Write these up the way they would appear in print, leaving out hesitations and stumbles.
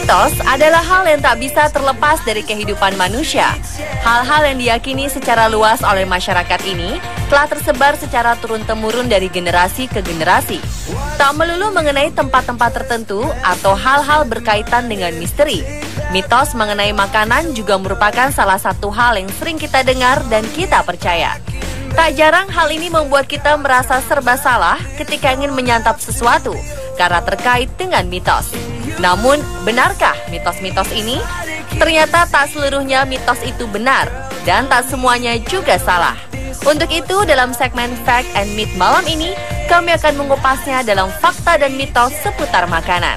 Mitos adalah hal yang tak bisa terlepas dari kehidupan manusia. Hal-hal yang diyakini secara luas oleh masyarakat ini telah tersebar secara turun-temurun dari generasi ke generasi. Tak melulu mengenai tempat-tempat tertentu atau hal-hal berkaitan dengan misteri. Mitos mengenai makanan juga merupakan salah satu hal yang sering kita dengar dan kita percaya. Tak jarang hal ini membuat kita merasa serba salah ketika ingin menyantap sesuatu karena terkait dengan mitos. Namun, benarkah mitos-mitos ini? Ternyata tak seluruhnya mitos itu benar, dan tak semuanya juga salah. Untuk itu, dalam segmen Fact and Myth malam ini, kami akan mengupasnya dalam fakta dan mitos seputar makanan.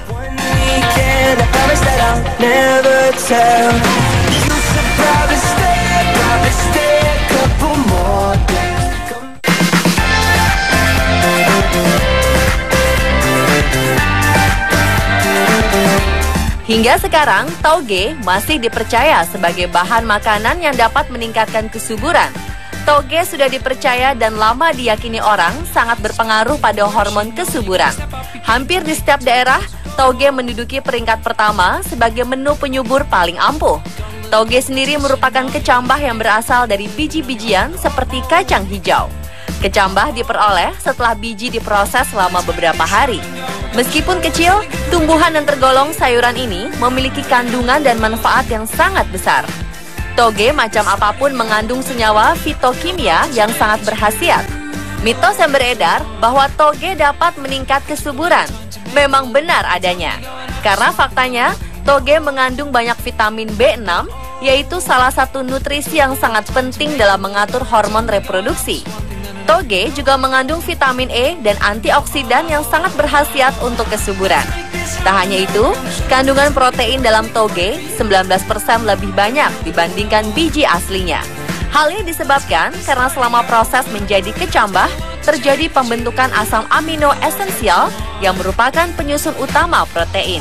Hingga sekarang, toge masih dipercaya sebagai bahan makanan yang dapat meningkatkan kesuburan. Toge sudah dipercaya dan lama diyakini orang sangat berpengaruh pada hormon kesuburan. Hampir di setiap daerah, toge menduduki peringkat pertama sebagai menu penyubur paling ampuh. Toge sendiri merupakan kecambah yang berasal dari biji-bijian seperti kacang hijau. Kecambah diperoleh setelah biji diproses selama beberapa hari. Meskipun kecil, tumbuhan yang tergolong sayuran ini memiliki kandungan dan manfaat yang sangat besar. Toge macam apapun mengandung senyawa fitokimia yang sangat berkhasiat. Mitos yang beredar bahwa toge dapat meningkat kesuburan memang benar adanya. Karena faktanya, toge mengandung banyak vitamin B6, yaitu salah satu nutrisi yang sangat penting dalam mengatur hormon reproduksi. Toge juga mengandung vitamin E dan antioksidan yang sangat berkhasiat untuk kesuburan. Tak hanya itu, kandungan protein dalam toge 19% lebih banyak dibandingkan biji aslinya. Hal ini disebabkan karena selama proses menjadi kecambah, terjadi pembentukan asam amino esensial yang merupakan penyusun utama protein.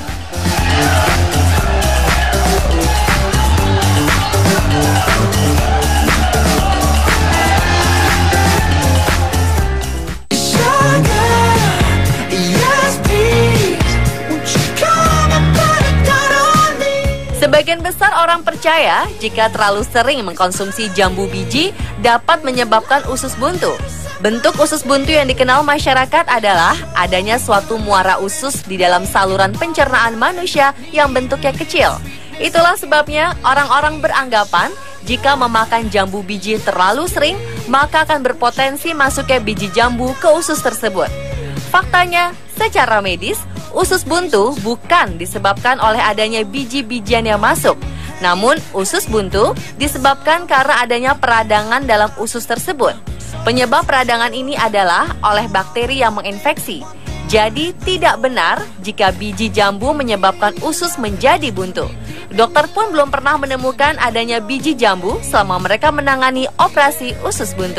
Sebagian besar orang percaya jika terlalu sering mengkonsumsi jambu biji dapat menyebabkan usus buntu. Bentuk usus buntu yang dikenal masyarakat adalah adanya suatu muara usus di dalam saluran pencernaan manusia yang bentuknya kecil. Itulah sebabnya orang-orang beranggapan jika memakan jambu biji terlalu sering, maka akan berpotensi masuknya biji jambu ke usus tersebut. Faktanya, secara medis, usus buntu bukan disebabkan oleh adanya biji-bijian yang masuk. Namun, usus buntu disebabkan karena adanya peradangan dalam usus tersebut. Penyebab peradangan ini adalah oleh bakteri yang menginfeksi. Jadi, tidak benar jika biji jambu menyebabkan usus menjadi buntu. Dokter pun belum pernah menemukan adanya biji jambu selama mereka menangani operasi usus buntu.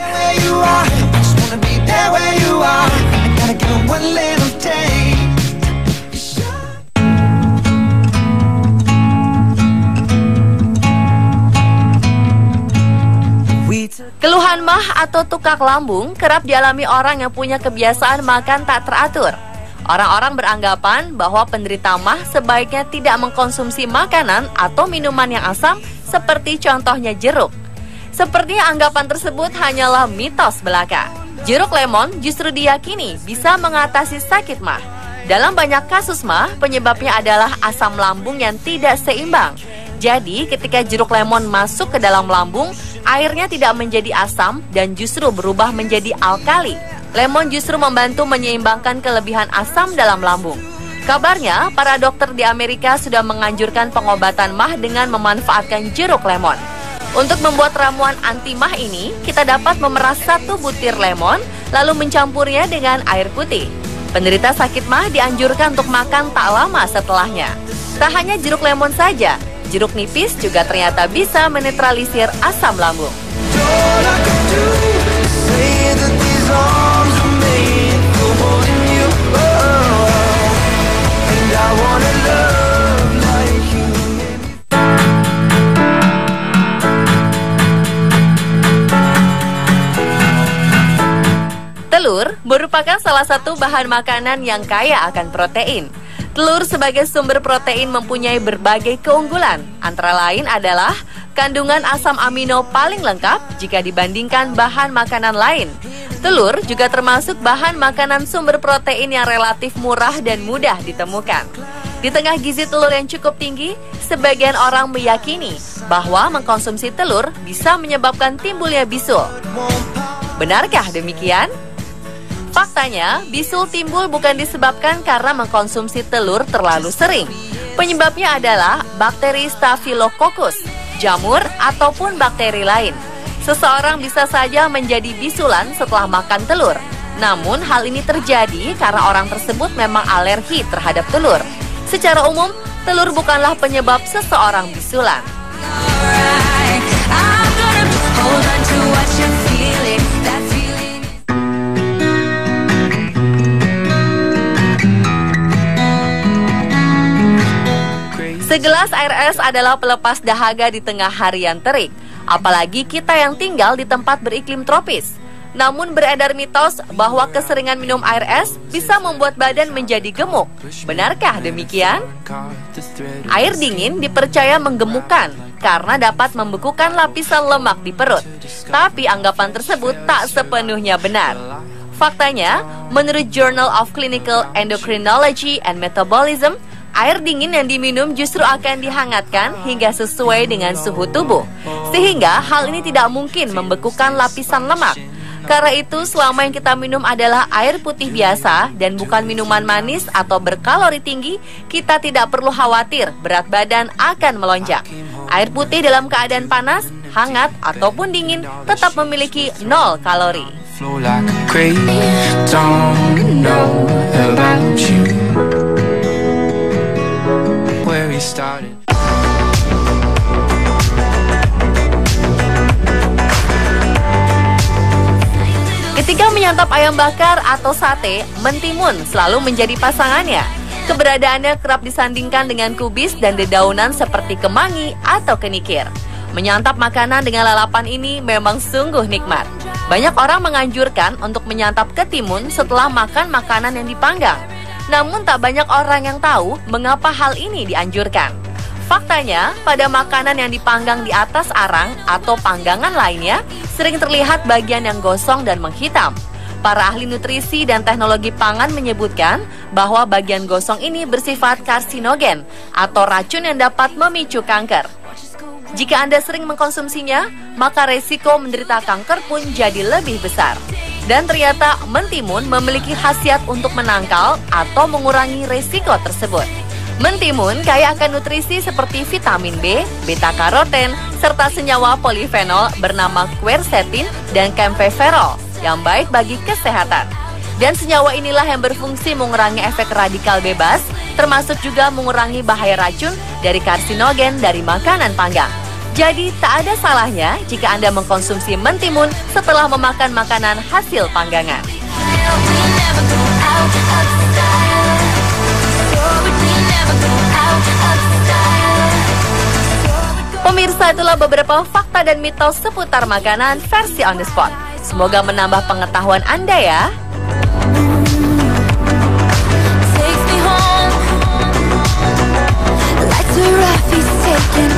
Keluhan mah atau tukak lambung kerap dialami orang yang punya kebiasaan makan tak teratur. Orang-orang beranggapan bahwa penderita mah sebaiknya tidak mengkonsumsi makanan atau minuman yang asam seperti contohnya jeruk. Sepertinya anggapan tersebut hanyalah mitos belaka. Jeruk lemon justru diyakini bisa mengatasi sakit mah. Dalam banyak kasus mah, penyebabnya adalah asam lambung yang tidak seimbang. Jadi, ketika jeruk lemon masuk ke dalam lambung, airnya tidak menjadi asam dan justru berubah menjadi alkali. Lemon justru membantu menyeimbangkan kelebihan asam dalam lambung. Kabarnya, para dokter di Amerika sudah menganjurkan pengobatan mah dengan memanfaatkan jeruk lemon. Untuk membuat ramuan anti mah ini, kita dapat memeras 1 butir lemon, lalu mencampurnya dengan air putih. Penderita sakit mah dianjurkan untuk makan tak lama setelahnya. Tak hanya jeruk lemon saja, jeruk nipis juga ternyata bisa menetralisir asam lambung. Telur merupakan salah satu bahan makanan yang kaya akan protein. Telur sebagai sumber protein mempunyai berbagai keunggulan. Antara lain adalah kandungan asam amino paling lengkap jika dibandingkan bahan makanan lain. Telur juga termasuk bahan makanan sumber protein yang relatif murah dan mudah ditemukan. Di tengah gizi telur yang cukup tinggi, sebagian orang meyakini bahwa mengkonsumsi telur bisa menyebabkan timbulnya bisul. Benarkah demikian? Faktanya, bisul timbul bukan disebabkan karena mengkonsumsi telur terlalu sering. Penyebabnya adalah bakteri Staphylococcus, jamur, ataupun bakteri lain. Seseorang bisa saja menjadi bisulan setelah makan telur. Namun, hal ini terjadi karena orang tersebut memang alergi terhadap telur. Secara umum, telur bukanlah penyebab seseorang bisulan. Segelas air es adalah pelepas dahaga di tengah harian terik, apalagi kita yang tinggal di tempat beriklim tropis. Namun beredar mitos bahwa keseringan minum air es bisa membuat badan menjadi gemuk. Benarkah demikian? Air dingin dipercaya menggemukkan karena dapat membekukan lapisan lemak di perut. Tapi anggapan tersebut tak sepenuhnya benar. Faktanya, menurut Journal of Clinical Endocrinology and Metabolism, air dingin yang diminum justru akan dihangatkan hingga sesuai dengan suhu tubuh, sehingga hal ini tidak mungkin membekukan lapisan lemak. Karena itu, selama yang kita minum adalah air putih biasa dan bukan minuman manis atau berkalori tinggi, kita tidak perlu khawatir berat badan akan melonjak. Air putih dalam keadaan panas, hangat, ataupun dingin tetap memiliki 0 kalori. Ketika menyantap ayam bakar atau sate, mentimun selalu menjadi pasangannya. Keberadaannya kerap disandingkan dengan kubis dan dedaunan seperti kemangi atau kenikir. Menyantap makanan dengan lalapan ini memang sungguh nikmat. Banyak orang menganjurkan untuk menyantap ketimun setelah makan makanan yang dipanggang. Namun tak banyak orang yang tahu mengapa hal ini dianjurkan. Faktanya, pada makanan yang dipanggang di atas arang atau panggangan lainnya, sering terlihat bagian yang gosong dan menghitam. Para ahli nutrisi dan teknologi pangan menyebutkan bahwa bagian gosong ini bersifat karsinogen atau racun yang dapat memicu kanker. Jika Anda sering mengkonsumsinya, maka resiko menderita kanker pun jadi lebih besar. Dan ternyata mentimun memiliki khasiat untuk menangkal atau mengurangi resiko tersebut. Mentimun kaya akan nutrisi seperti vitamin B, beta-karoten, serta senyawa polifenol bernama quercetin dan kaempferol yang baik bagi kesehatan. Dan senyawa inilah yang berfungsi mengurangi efek radikal bebas, termasuk juga mengurangi bahaya racun dari karsinogen dari makanan panggang. Jadi tak ada salahnya jika Anda mengkonsumsi mentimun setelah memakan makanan hasil panggangan. Pemirsa, itulah beberapa fakta dan mitos seputar makanan versi on the spot. Semoga menambah pengetahuan Anda ya. Takes me home, like the rough he's taking